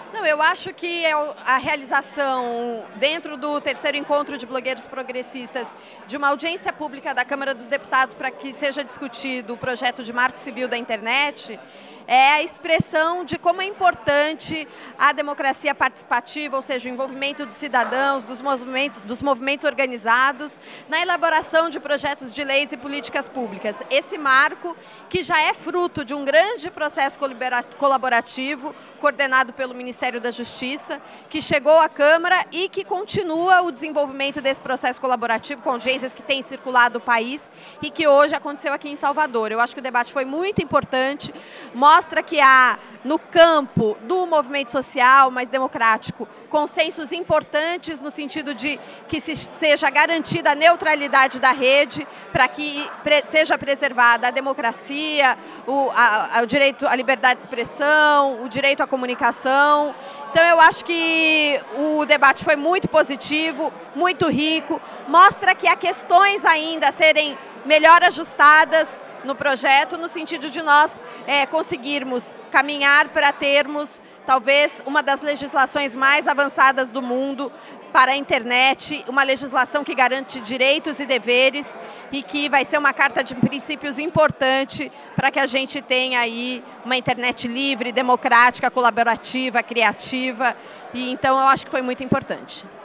Não, eu acho que a realização, dentro do terceiro encontro de blogueiros progressistas, de uma audiência pública da Câmara dos Deputados para que seja discutido o projeto de marco civil da internet, é a expressão de como é importante a democracia participativa, ou seja, o envolvimento dos cidadãos, dos movimentos organizados, na elaboração de projetos de leis e políticas públicas. Esse marco, que já é fruto de um grande processo colaborativo, coordenado pelo Ministério da Justiça, que chegou à Câmara e que continua o desenvolvimento desse processo colaborativo, com audiências que têm circulado o país e que hoje aconteceu aqui em Salvador. Eu acho que o debate foi muito importante, mostra que há, no campo do movimento social mais democrático, consensos importantes no sentido de que seja garantida a neutralidade da rede, para que seja preservada a democracia, o direito à liberdade de expressão, o direito à comunicação. Então eu acho que o debate foi muito positivo, muito rico, mostra que há questões ainda a serem melhor ajustadas no projeto, no sentido de nós conseguirmos caminhar para termos talvez uma das legislações mais avançadas do mundo para a internet, uma legislação que garante direitos e deveres e que vai ser uma carta de princípios importante para que a gente tenha aí uma internet livre, democrática, colaborativa, criativa. E então eu acho que foi muito importante.